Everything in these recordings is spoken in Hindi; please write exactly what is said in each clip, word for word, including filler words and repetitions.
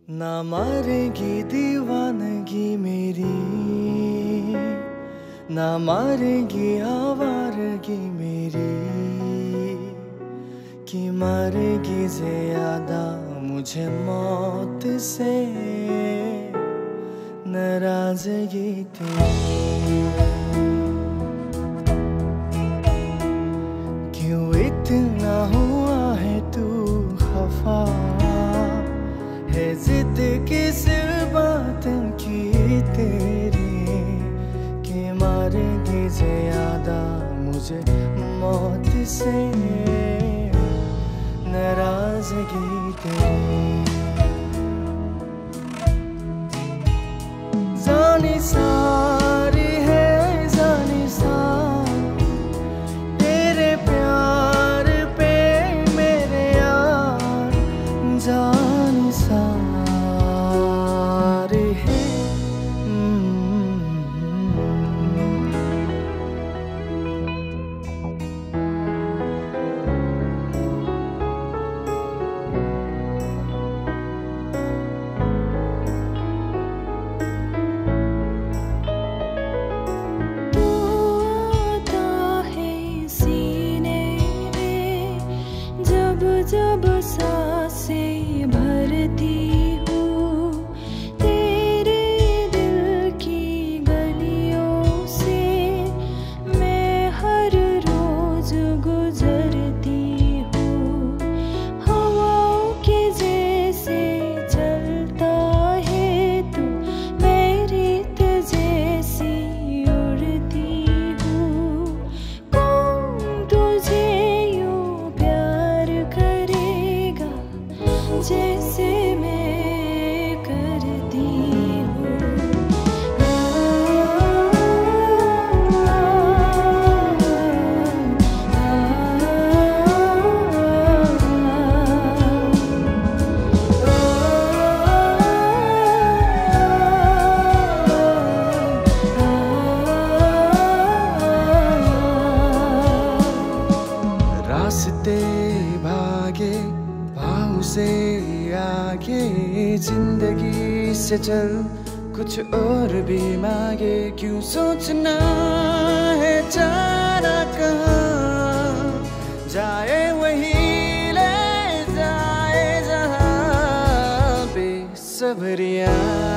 ना मारेगी दीवानगी मेरी, ना मारेगी आवारगी मेरी, कि मारेगी ज्यादा मुझे मौत से नाराजगी तेरी। क्यों इतना हुआ है तू खफा, है जिद किस बात की तेरी, कि मारेगी ज्यादा मुझे मौत से नाराजगी तेरी। जानी सारी है जानी सारी तेरे प्यार पे मेरे यार, जानी सारी है। जब सांसें भरती हूँ तेरे दिल की गलियों से, मैं हर रोज गुजरती हूँ हवाओं के जैसे चलता है तू, मैं रेत जैसी उड़ती हूँ। कौन तुझे जैसे मैं करती हूँ। रास्ते भागे पाँव से आगे, जिंदगी से चल कुछ और भी मांगे। क्यों सोचना है जाना कहाँ, जाए वही ले जाए जहाँ बेसब्रिया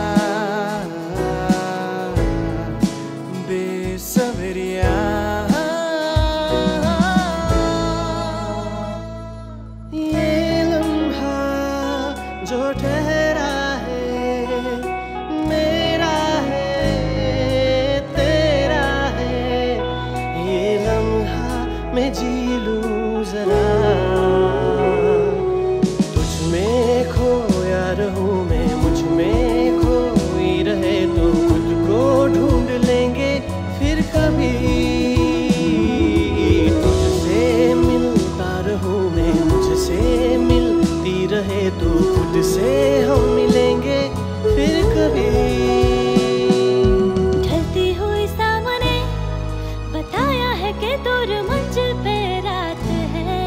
बेसब्रिया। जो ठहरा है मेरा है तेरा है, ये लम्हा मैं जी लूं जरा, तुझ में खोया रहूं मैं, मुझ में खोई रहे तो खुद को ढूंढ लेंगे फिर कभी। तुझसे मिलता रहूं मैं, मुझसे मिलती रहे तो खुद से हम मिलेंगे फिर कभी। ढलती हुई सामने बताया है कि दूर मंजिल पे रात है,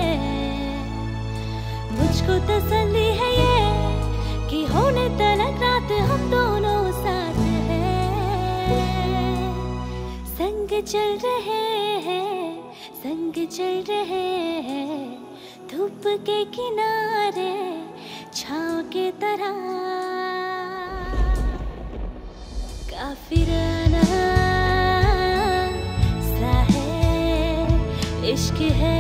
मुझको तसल्ली है ये कि होने तलक रात हम दोनों साथ हैं। संग चल रहे हैं संग चल रहे हैं, धूप के किनारे छाँव के तरह, काफिराना सा है इश्क है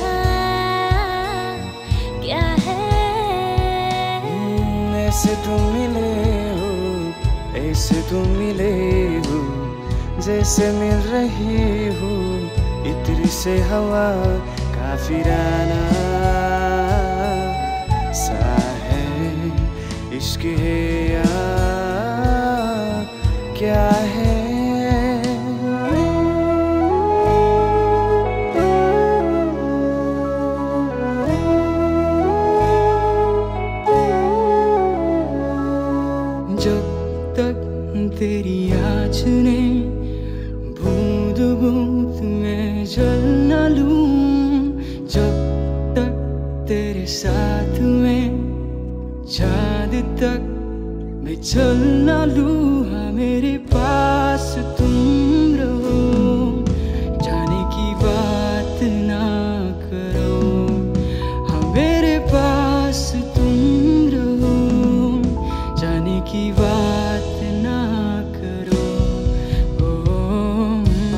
क्या है। ऐसे तुम मिले हो ऐसे तुम मिले हो, जैसे मिल रही हो इत्र से हवा, काफिराना सा है इश्क है या क्या है। जब तक तेरी आँच ने बूंद बूंद में जल न लूं, जब तक तेरे साथ में चाँद तक मैं चल ना लूँ, हाँ मेरे पास तुम रहो, जाने की बात ना करो, हाँ मेरे पास तुम रहो, जाने की बात ना करो। ओ,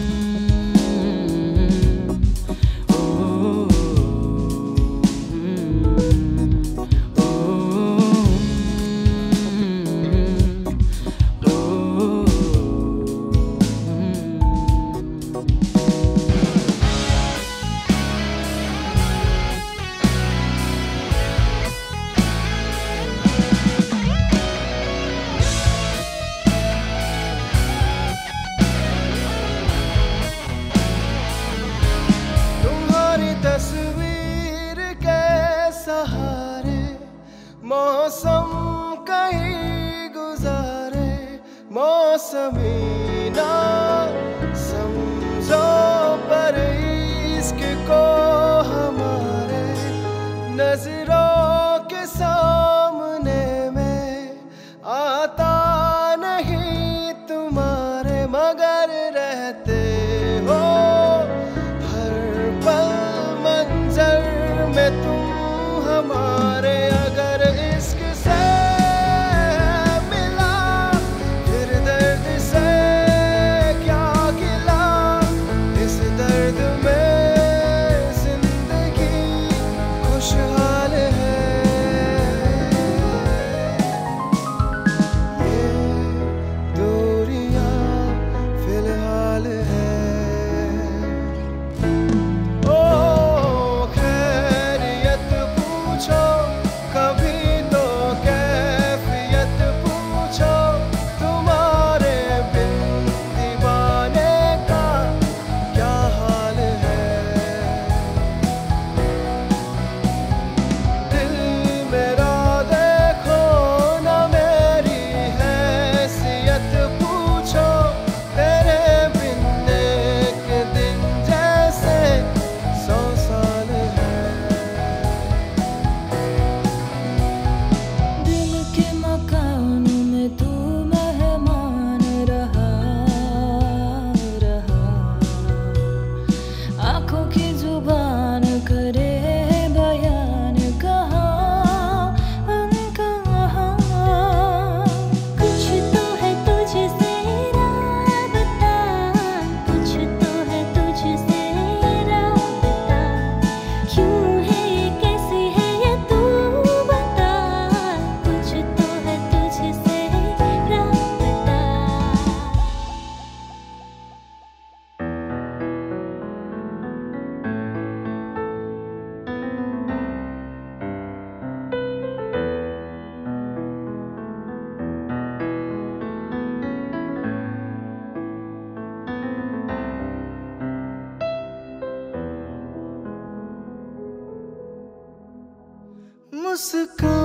ओ, तस्वीर के सहारे मौसम कहीं गुजारे, मौसमी ना समझो पर इश्क को हमारे, नजरों के सामने में आता नहीं तुम्हारे, मगर रहते हो में तुम हमारे। अगर इश्क से मिला फिर दर्द से क्या गिला, इस दर्द में जिंदगी खुशहाल है। ये दूरियां फिलहाल है। कभी तो कैफियत पूछो, तुम्हारे बिन दीवाने का क्या हाल है। दिल मेरा देखो ना मेरी हैसियत पूछो, तेरे बिन एक दिन जैसे सौ साल है। आँखों की जुबान करे बयान कहाँ अनकहाँ, कुछ तो है तुझसे राबता, कुछ तो है तुझसे राबता, क्यों है ये कैसी है ये तू बता, कुछ तो है तुझसे राबता। मुस्कान